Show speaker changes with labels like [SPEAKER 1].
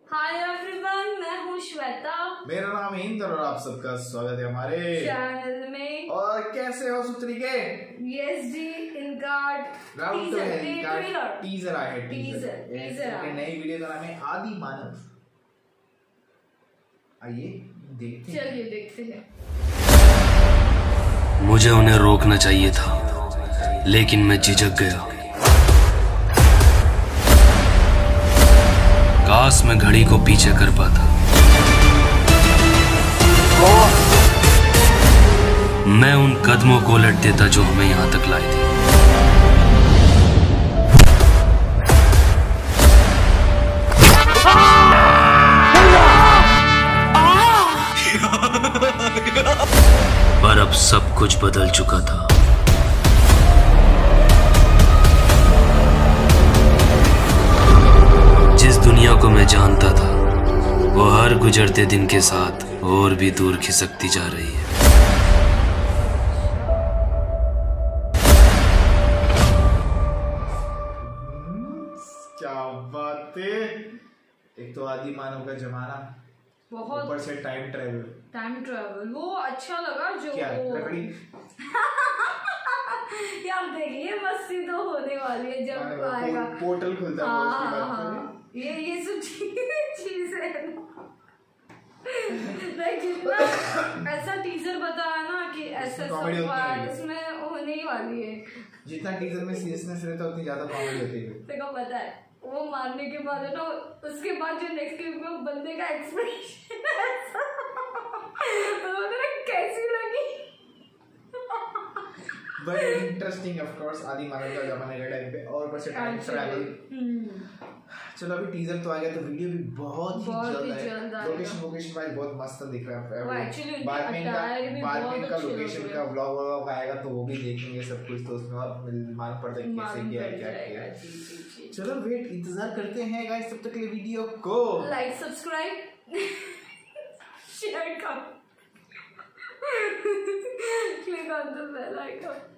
[SPEAKER 1] Hi everyone, मैं हूँ श्वेता।
[SPEAKER 2] मेरा नाम है इंद्र और आप सबका स्वागत है हमारे
[SPEAKER 1] चैनल में।
[SPEAKER 2] और कैसे हो सुतरी के?
[SPEAKER 1] यस जी, इनका
[SPEAKER 2] टीजर आया है। टीजर नई वीडियो का नाम है आदि मानव। आइए देखते हैं।
[SPEAKER 1] चलिए देखते हैं।
[SPEAKER 3] मुझे उन्हें रोकना चाहिए था, लेकिन मैं झिझक गया। काश मैं घड़ी को पीछे कर पाता। मैं उन कदमों को उलट देता जो हमें यहां तक लाए थे। पर अब सब कुछ बदल चुका था। जिस दुनिया को मैं जानता था, वो हर गुजरते दिन के साथ और भी दूर खिसकती जा रही है।
[SPEAKER 2] क्या बात है। एक तो आदि मानव का जमाना,
[SPEAKER 1] बहुत
[SPEAKER 2] ऊपर से टाइम ट्रेवल
[SPEAKER 1] वो अच्छा लगा। जो
[SPEAKER 2] क्या लकड़ी
[SPEAKER 1] यार देखिए, मस्ती तो होने वाली है जब आएगा
[SPEAKER 2] पोर्टल खुलता है। उसकी बात करें।
[SPEAKER 1] ये सब चीज है लाइक जितना ऐसा टीजर बताया ना कि ऐसा सब इसमें होने ही वाली है।
[SPEAKER 2] जितना टीजर में सीरियसनेस रहता है उतनी ज्यादा कॉमेडी होती है।
[SPEAKER 1] देखो पता है, वो मारने के बाद है ना, उसके बाद जो नेक्स्ट क्लिप में बंदे का एक्सप्रेशन कैसी लगी।
[SPEAKER 2] बट इंटरेस्टिंग ऑफ कोर्स आदि मानव का जमाने के टाइम पे और ऊपर से टाइम ट्रैवल। चलो अभी टीजर तो आ गया, तो वीडियो भी बहुत ही जल्द है। लोकेशन वाइज बहुत मस्त दिख रहा है। बाद में इनका लोकेशन का व्लॉग आएगा तो वो भी देखेंगे सब कुछ, तो उसमें मालूम पड़ता है कैसे क्या किया। चलो वेट इंतजार करते हैं गाइस। तब तक के लिए वीडियो को
[SPEAKER 1] लाइक, सब्सक्राइब, शेयर कर, click on the bell icon.